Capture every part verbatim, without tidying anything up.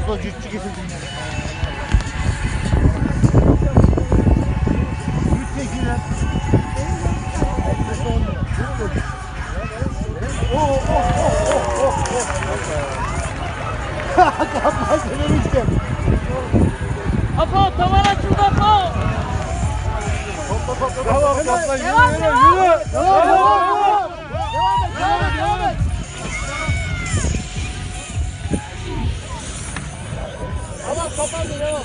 Usta cüccü getirdim. Üç çekiler. Oh oh oh oh oh oh. Kapma söylemiştim. Apo tavan açıldı Apo. Topla topla. Devam topla. Yürü Devam, yürü devam. yürü. Devam devam. Devam et, devam et, devam et. Tamam, kapandı, devam.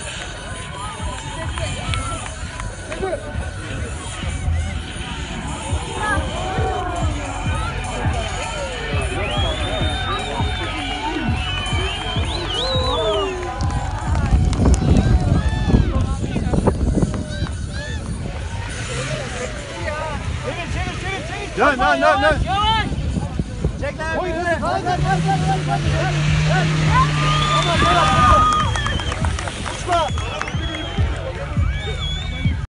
Yürü. Dön dön dön dön. Yavaş. Çek lan. Koy, Yürü. gel, gel, gel, gel, gel, gel. Tamam tamam. Uçma.